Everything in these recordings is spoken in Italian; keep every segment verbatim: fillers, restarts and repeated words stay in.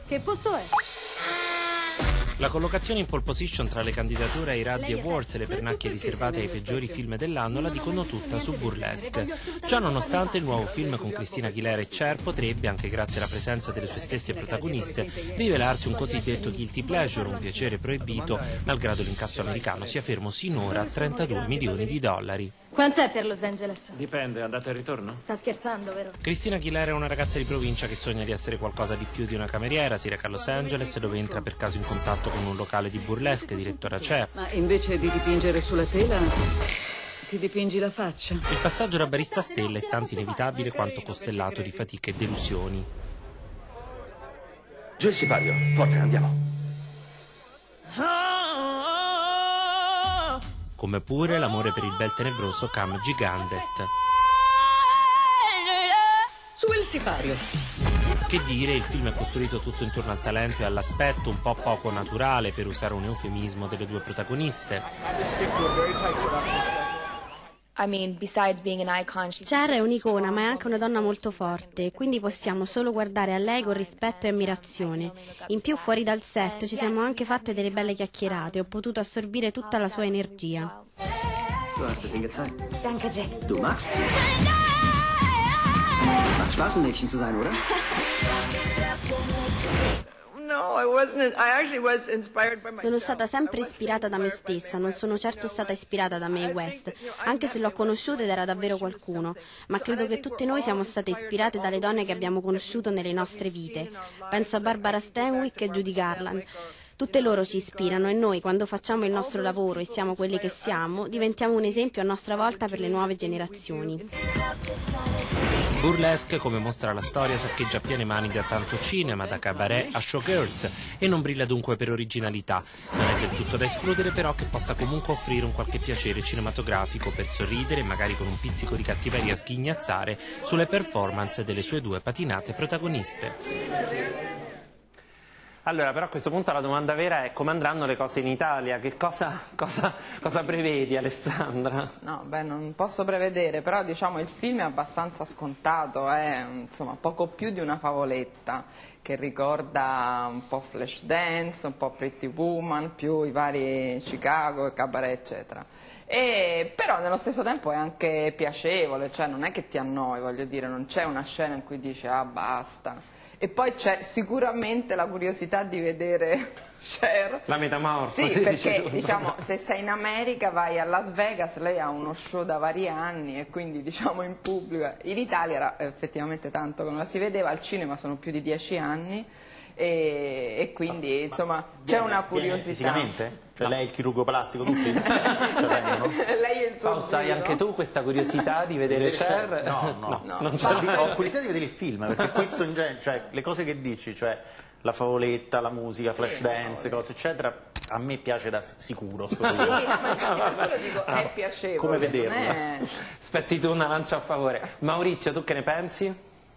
Che posto è? La collocazione in pole position tra le candidature ai Razzi Awards e le pernacchie riservate ai peggiori film dell'anno la dicono tutta su Burlesque. Ciò nonostante il nuovo film con Christina Aguilera e Cher potrebbe, anche grazie alla presenza delle sue stesse protagoniste, rivelarsi un cosiddetto guilty pleasure, un piacere proibito, malgrado l'incasso americano sia fermo sinora a trentadue milioni di dollari. Quant'è per Los Angeles? Dipende, andata e ritorno? Sta scherzando, vero? Christina Aguilera è una ragazza di provincia che sogna di essere qualcosa di più di una cameriera, si reca a Los Angeles dove entra per caso in contatto con un locale di burlesque diretto da Cher. Ma invece di dipingere sulla tela, ti dipingi la faccia. Il passaggio da barista a stella è tanto inevitabile quanto costellato di fatiche e delusioni. Giù il sipario, forza, andiamo. Come pure l'amore per il bel tenebroso Cam Gigandet. Su il sipario. Che dire, il film è costruito tutto intorno al talento e all'aspetto un po' poco naturale, per usare un eufemismo, delle due protagoniste. Cher è un'icona, ma è anche una donna molto forte, quindi possiamo solo guardare a lei con rispetto e ammirazione. In più, fuori dal set ci siamo anche fatte delle belle chiacchierate, ho potuto assorbire tutta la sua energia. Du hast es hingezeigt. Danke, Jack. Du magst sie. Macht Spaß, ein Mädchen zu sein, oder? Sono stata sempre ispirata da me stessa, non sono certo stata ispirata da Mae West, anche se l'ho conosciuta ed era davvero qualcuno, ma credo che tutte noi siamo state ispirate dalle donne che abbiamo conosciuto nelle nostre vite. Penso a Barbara Stanwyck e Judy Garland. Tutte loro ci ispirano e noi, quando facciamo il nostro lavoro e siamo quelli che siamo, diventiamo un esempio a nostra volta per le nuove generazioni. Burlesque, come mostra la storia, saccheggia a piene mani da tanto cinema, da cabaret a showgirls, e non brilla dunque per originalità. Non è del tutto da escludere però che possa comunque offrire un qualche piacere cinematografico per sorridere, magari con un pizzico di cattiveria sghignazzare, sulle performance delle sue due patinate protagoniste. Allora, però a questo punto la domanda vera è: come andranno le cose in Italia? Che cosa, cosa, cosa prevedi, Alessandra? No, beh, non posso prevedere, però diciamo il film è abbastanza scontato, è insomma poco più di una favoletta che ricorda un po' Flashdance, un po' Pretty Woman, più i vari Chicago, Cabaret, eccetera. E, però nello stesso tempo è anche piacevole, cioè non è che ti annoi, voglio dire, non c'è una scena in cui dici ah basta. E poi c'è sicuramente la curiosità di vedere Cher. La metamorfosi. Sì, perché diciamo, se sei in America vai a Las Vegas, lei ha uno show da vari anni e quindi diciamo in pubblico. In Italia era effettivamente tanto che non la si vedeva, al cinema sono più di dieci anni e, e quindi insomma c'è una curiosità. Fisicamente? Cioè no. Lei è il chirurgo plastico, tutti? Cioè, lei è il suo Fausta, hai anche tu questa curiosità di vedere Cher? No, no, no. no. Non ho curiosità di vedere il film, perché questo in genere, cioè le cose che dici, cioè la favoletta, la musica, sì, Flashdance, cose eccetera, a me piace da sicuro. Sto sì, ma io dico, è piacevole. Come vederlo? È... Spezzi tu una lancia a favore. Maurizio, tu che ne pensi?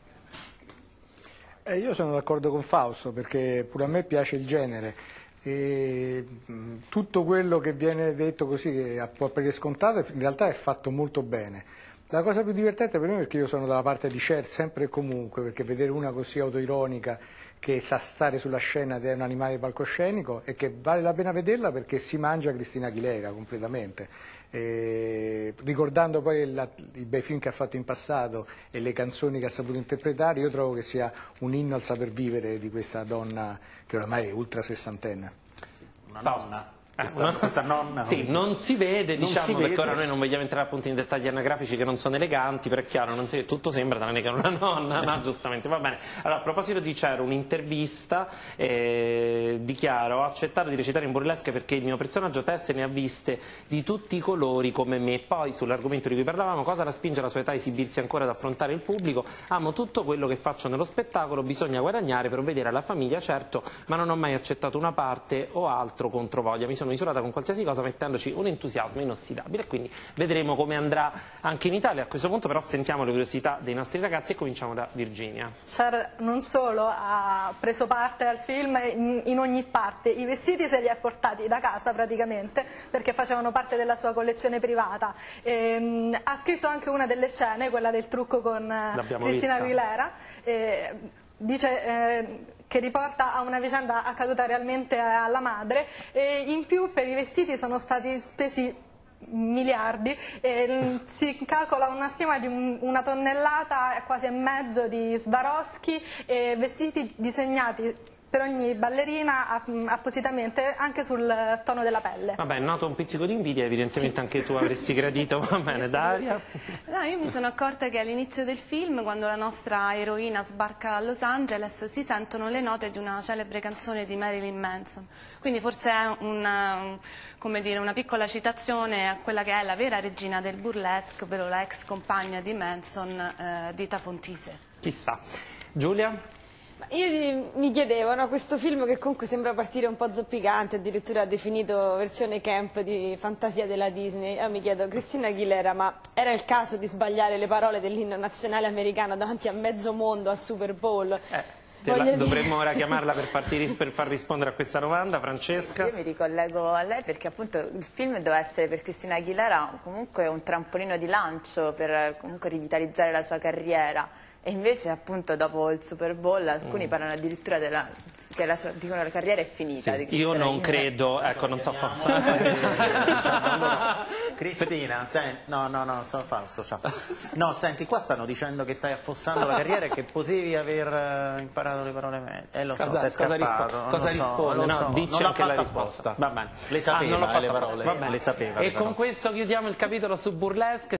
Eh, io sono d'accordo con Fausto, perché pure a me piace il genere. E tutto quello che viene detto così, che può apparire scontato, in realtà è fatto molto bene. La cosa più divertente per me, perché io sono dalla parte di Cher sempre e comunque, perché vedere una così autoironica che sa stare sulla scena ed è un animale palcoscenico, e che vale la pena vederla perché si mangia Christina Aguilera completamente. E ricordando poi la, i bei film che ha fatto in passato e le canzoni che ha saputo interpretare, io trovo che sia un inno al saper vivere di questa donna che oramai è ultra sessantenne. Una nonna. Questa, una... questa nonna sì, non si vede, non diciamo, si perché vede. Ora noi non vogliamo entrare appunto in dettagli anagrafici che non sono eleganti, però è chiaro, non si vede, tutto sembra tranne che una nonna, no, giustamente, va bene. Allora, a proposito di Cher, un'intervista, eh, dichiaro, ho accettato di recitare in Burlesque perché il mio personaggio Tess ne ha viste di tutti i colori come me. Poi, sull'argomento di cui parlavamo, cosa la spinge alla sua età a esibirsi ancora ad affrontare il pubblico? Amo tutto quello che faccio nello spettacolo, bisogna guadagnare per vedere la famiglia, certo, ma non ho mai accettato una parte o altro contro voglia, mi sono misurata con qualsiasi cosa mettendoci un entusiasmo inossidabile, e quindi vedremo come andrà anche in Italia. A questo punto però sentiamo le curiosità dei nostri ragazzi e cominciamo da Virginia. Cher non solo ha preso parte al film in, in ogni parte, i vestiti se li ha portati da casa praticamente perché facevano parte della sua collezione privata. E, ha scritto anche una delle scene, quella del trucco con Christina Aguilera, e dice eh, che riporta a una vicenda accaduta realmente alla madre, e in più per i vestiti sono stati spesi miliardi, e si calcola una stima di un, una tonnellata quasi e mezzo di Swarovski e vestiti disegnati per ogni ballerina appositamente anche sul tono della pelle. Vabbè, noto un pizzico di invidia, evidentemente sì. Anche tu avresti gradito, va bene, Daria? No, io mi sono accorta che all'inizio del film, quando la nostra eroina sbarca a Los Angeles, si sentono le note di una celebre canzone di Marilyn Manson. Quindi forse è una, come dire, una piccola citazione a quella che è la vera regina del burlesque, ovvero la ex compagna di Manson, eh, Dita Fontise. Chissà. Giulia? Io mi chiedevo, no, questo film che comunque sembra partire un po' zoppicante, addirittura definito versione camp di fantasia della Disney, io mi chiedo, Christina Aguilera, ma era il caso di sbagliare le parole dell'inno nazionale americano davanti a mezzo mondo al Super Bowl? Eh. La, dovremmo ora chiamarla per, farti, per far rispondere a questa domanda, Francesca? Io mi ricollego a lei perché appunto il film doveva essere per Christina Aguilera comunque un trampolino di lancio per comunque rivitalizzare la sua carriera, e invece appunto dopo il Super Bowl alcuni mm. parlano addirittura della, che la sua, dicono la carriera è finita. Sì, io non Aguilera. credo, ecco, non so Cristina, senti, no, no, no, sono falso, ciao. No, senti, qua stanno dicendo che stai affossando la carriera e che potevi aver imparato le parole meglio. Eh, lo so, cosa, ti è scappato. Cosa, cosa so, risponde? No, so. dice non anche la risposta. Apposta. Va bene. Le sapeva, ah, non eh, le parole, Va bene. le sapeva. E le con questo chiudiamo il capitolo su Burlesque.